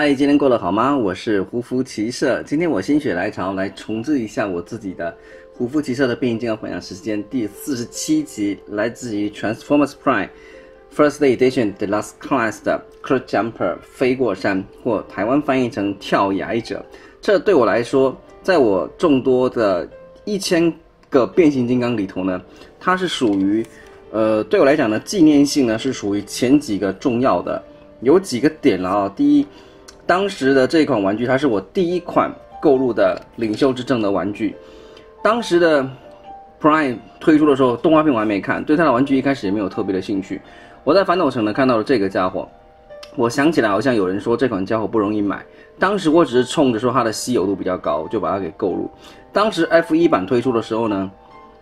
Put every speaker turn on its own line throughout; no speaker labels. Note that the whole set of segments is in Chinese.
嗨，今天过得好吗？我是胡夫骑社。今天我心血来潮来重置一下我自己的胡夫骑社的变形金刚分享时间第47集，来自于 Transformers Prime First Edition Deluxe Class 的 Cloud Jumper 飞过山，或台湾翻译成跳崖者。这对我来说，在我众多的1000个变形金刚里头呢，它是属于对我来讲呢，纪念性呢是属于前几个重要的。有几个点了啊。第一，当时的这款玩具它是我第一款购入的领袖之证的玩具。当时的 Prime 推出的时候，动画片我还没看，对它的玩具一开始也没有特别的兴趣。我在反斗城呢看到了这个家伙，我想起来好像有人说这款家伙不容易买，当时我只是冲着说它的稀有度比较高，就把它给购入。当时 F1 版推出的时候呢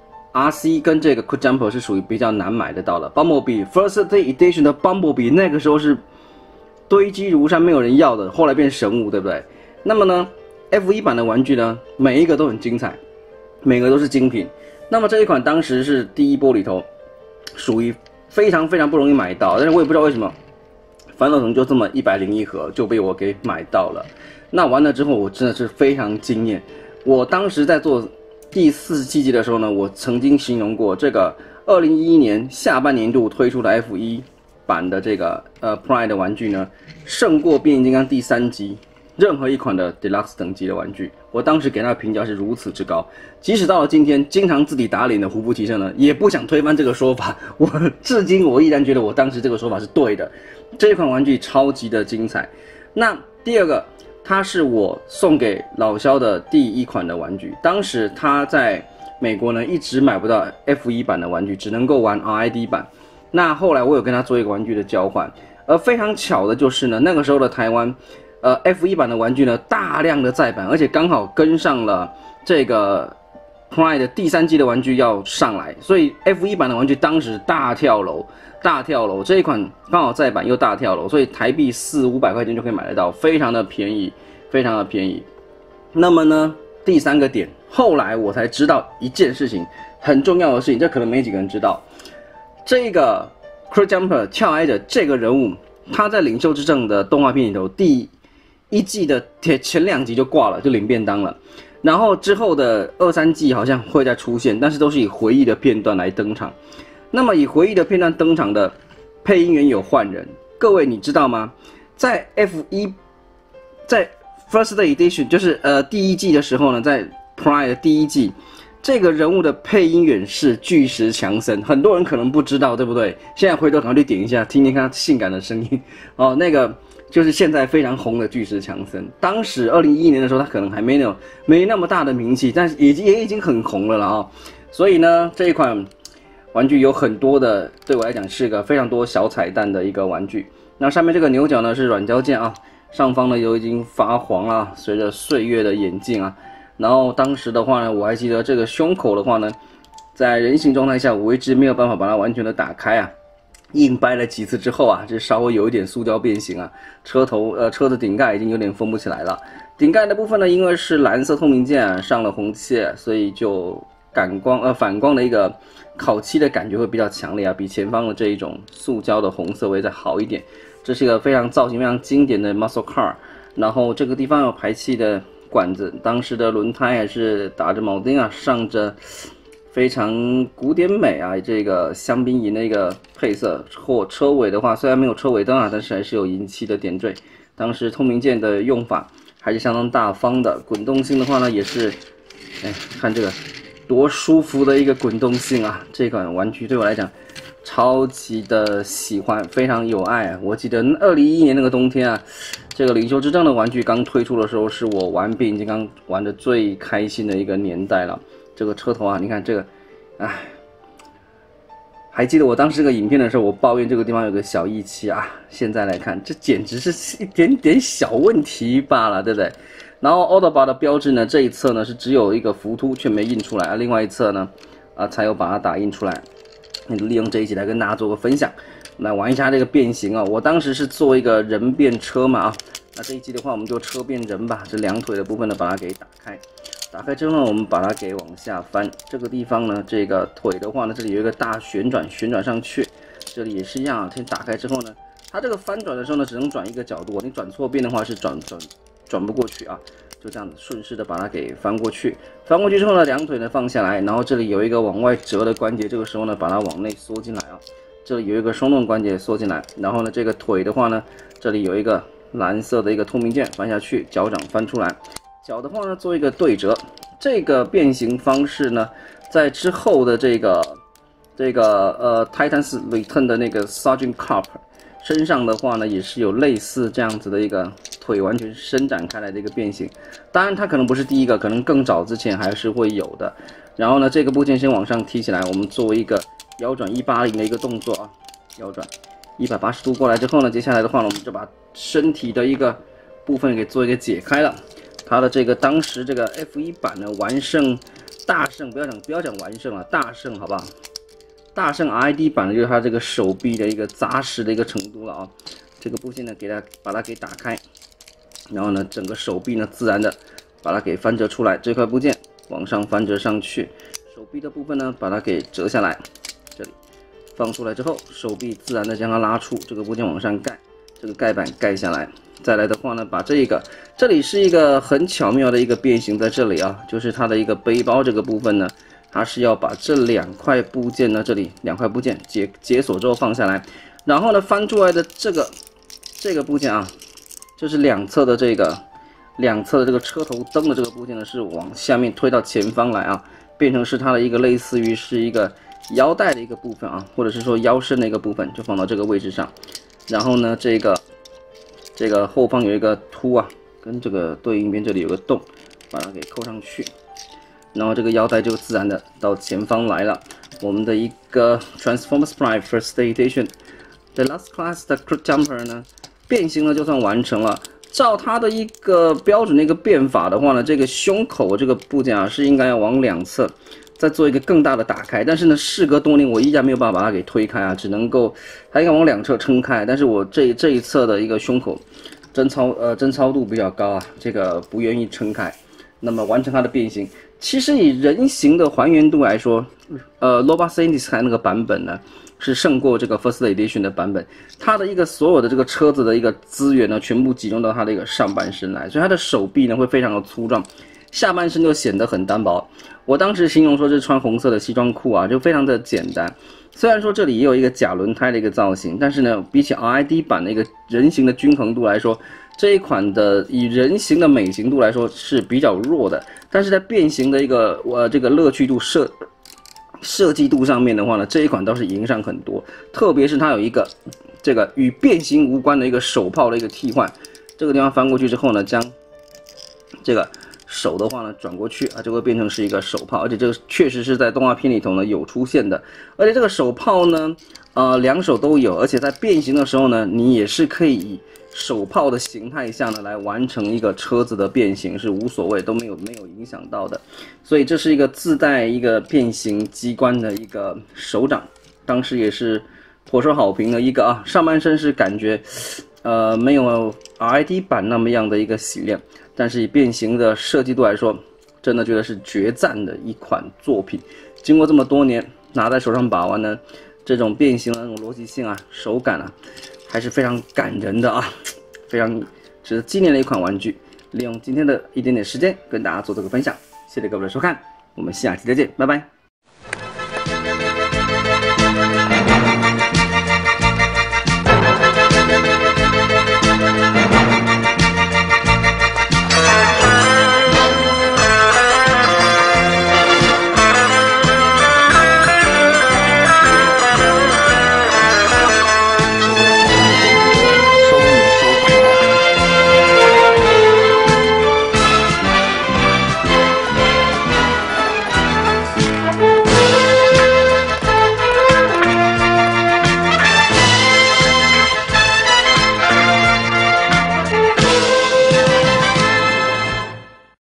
，RC 跟这个 Cloud Jumper 是属于比较难买得到的。Bumblebee First Edition 的 Bumblebee 那个时候是堆积如山，没有人要的，后来变神物，对不对？那么呢 ，F1 版的玩具呢，每一个都很精彩，每个都是精品。那么这一款当时是第一波里头，属于非常不容易买到，但是我也不知道为什么，反斗城就这么101盒就被我给买到了。那完了之后，我真的是非常惊艳。我当时在做第47集的时候呢，我曾经形容过这个2011年下半年度推出的 F1版的这个Prime 的玩具呢，胜过变形金刚第3集任何一款的 Deluxe 等级的玩具。我当时给它的评价是如此之高，即使到了今天，经常自己打脸的胡夫骑士呢，也不想推翻这个说法。至今我依然觉得我当时这个说法是对的。这一款玩具超级的精彩。那第二个，它是我送给老肖的第一款的玩具。当时他在美国呢一直买不到 F1 版的玩具，只能够玩 RID 版。那后来我有跟他做一个玩具的交换，而非常巧的就是呢，那个时候的台湾，F1 版的玩具呢大量的再版，而且刚好跟上了这个 Prime 的第3季的玩具要上来，所以 F1 版的玩具当时大跳楼，这一款刚好再版又大跳楼，所以台币400-500块钱就可以买得到，非常的便宜。那么呢，第3个点，后来我才知道一件事情，很重要的事情，这可能没几个人知道。这个 Cloud Jumper 跳崖者这个人物，他在领袖之证的动画片里头，第1季的前2集就挂了，就领便当了。然后之后的2、3季好像会再出现，但是都是以回忆的片段来登场。那么以回忆的片段登场的配音员有换人，各位你知道吗？在 F1， 在 First Edition 就是第1季的时候呢，在 Prime 的第1季。这个人物的配音员是巨石强森，很多人可能不知道，对不对？现在回头赶快去点一下，听听看他性感的声音哦。那个就是现在非常红的巨石强森。当时2011年的时候，他可能还没那么大的名气，但是也已经很红了啊。所以呢，这一款玩具有很多的，对我来讲是个非常多小彩蛋的一个玩具。那上面这个牛角呢是软胶件啊，上方呢有已经发黄了，随着岁月的演进啊。然后当时的话呢，我还记得这个胸口的话呢，在人形状态下，我一直没有办法把它完全的打开啊，硬掰了几次之后啊，这稍微有一点塑胶变形啊，车子顶盖已经有点封不起来了。顶盖的部分呢，因为是蓝色透明件上了红漆，所以就反光的一个烤漆的感觉会比较强烈啊，比前方的这一种塑胶的红色会再好一点。这是一个非常造型非常经典的 muscle car， 然后这个地方有排气的管子，当时的轮胎还是打着铆钉啊，上着非常古典美啊，这个香槟银的一个配色。或车尾的话，虽然没有车尾灯啊，但是还是有银漆的点缀。当时透明件的用法还是相当大方的，滚动性的话呢，也是，看这个多舒服的一个滚动性啊！这款玩具对我来讲超级的喜欢，非常有爱啊！我记得2011年那个冬天啊，这个领袖之证的玩具刚推出的时候，是我玩变形金刚玩的最开心的一个年代了。这个车头啊，你看这个，还记得我当时这个影片的时候，我抱怨这个地方有个小溢漆啊，现在来看，这简直是一点点小问题罢了，对不对？然后 Autobot 的标志呢，这一侧呢是只有一个浮凸却没印出来，另外一侧呢，才有把它打印出来。利用这一集来跟大家做个分享，来玩一下这个变形啊！我当时是做一个人变车嘛啊，那这一集的话我们就车变人吧，这2腿的部分呢把它给打开，打开之后我们把它给往下翻，这个地方呢，这个腿的话呢，这里有一个大旋转上去，这里也是一样，先打开之后呢， 它这个翻转的时候呢，只能转一个角度，你转错边的话是转不过去啊。就这样子顺势的把它给翻过去，翻过去之后呢，两腿呢放下来，然后这里有一个往外折的关节，这个时候呢把它往内缩进来啊。这里有一个松动关节缩进来，然后呢这个腿的话呢，这里有一个蓝色的一个透明键翻下去，脚掌翻出来，脚的话呢做一个对折。这个变形方式呢，在之后的这个Titans Return 的那个 Sergeant Carp 身上的话呢，也是有类似这样子的一个腿完全伸展开来的一个变形。当然它可能不是第一个，可能更早之前还是会有的。然后呢，这个部件先往上提起来，我们作为一个腰转180的一个动作啊，腰转180度过来之后呢，接下来的话呢，我们就把身体的一个部分给做一个解开了。它的这个当时这个 F1 版呢，完胜大胜，不要讲完胜了，大胜好不好？大胜 RID 版的就是它这个手臂的一个扎实的一个程度了啊。这个部件呢，把它给打开，然后呢，整个手臂呢自然的把它给翻折出来。这块部件往上翻折上去，手臂的部分呢把它给折下来，这里放出来之后，手臂自然的将它拉出，这个部件往上盖，这个盖板盖下来。再来的话呢，把这里是一个很巧妙的一个变形在这里啊，就是它的一个背包这个部分呢。它是要把这两块部件呢，这里两块部件解锁之后放下来，然后呢翻出来的这个部件啊，就是两侧的这个车头灯的这个部件呢，是往下面推到前方来啊，变成是它的一个类似于是一个腰带的一个部分啊，或者是说腰身的一个部分，就放到这个位置上。然后呢，这个后方有一个凸啊，跟这个对应边这里有个洞，把它给扣上去。然后这个腰带就自然的到前方来了。我们的一个 Transformers Prime First Edition The Last Class 的 Crit Jumper 呢，变形呢就算完成了。照它的一个标准的一个变法的话呢，这个胸口这个部件啊是应该要往两侧再做一个更大的打开。但是呢，事隔多年，我依然没有办法把它给推开啊，只能够它应该往两侧撑开。但是我这一侧的一个胸口贞操度比较高啊，这个不愿意撑开。那么完成它的变形。其实以人形的还原度来说，Loba Syndicate 那个版本呢，是胜过这个 First Edition 的版本。它的一个所有的这个车子的一个资源呢，全部集中到它的一个上半身来，所以它的手臂呢会非常的粗壮，下半身就显得很单薄。我当时形容说是穿红色的西装裤啊，就非常的简单。虽然说这里也有一个假轮胎的一个造型，但是呢，比起 RID 版的一个人形的均衡度来说，这一款的以人形的美型度来说是比较弱的，但是在变形的一个这个乐趣度设计度上面的话呢，这一款倒是赢上很多。特别是它有一个这个与变形无关的一个手炮的一个替换，这个地方翻过去之后呢，将这个手的话呢转过去啊，就会变成是一个手炮，而且这个确实是在动画片里头呢有出现的。而且这个手炮呢，两手都有，而且在变形的时候呢，你也是可以以手炮的形态下呢，来完成一个车子的变形，是无所谓，都没有影响到的。所以这是一个自带一个变形机关的一个手掌，当时也是颇受好评的一个啊。上半身是感觉没有 RID 版那么样的一个洗练，但是以变形的设计度来说，真的觉得是绝赞的一款作品。经过这么多年拿在手上把玩呢，这种变形的那种逻辑性啊，手感啊，还是非常感人的啊，非常值得纪念的一款玩具。利用今天的一点点时间跟大家做这个分享，谢谢各位的收看，我们下期再见，拜拜。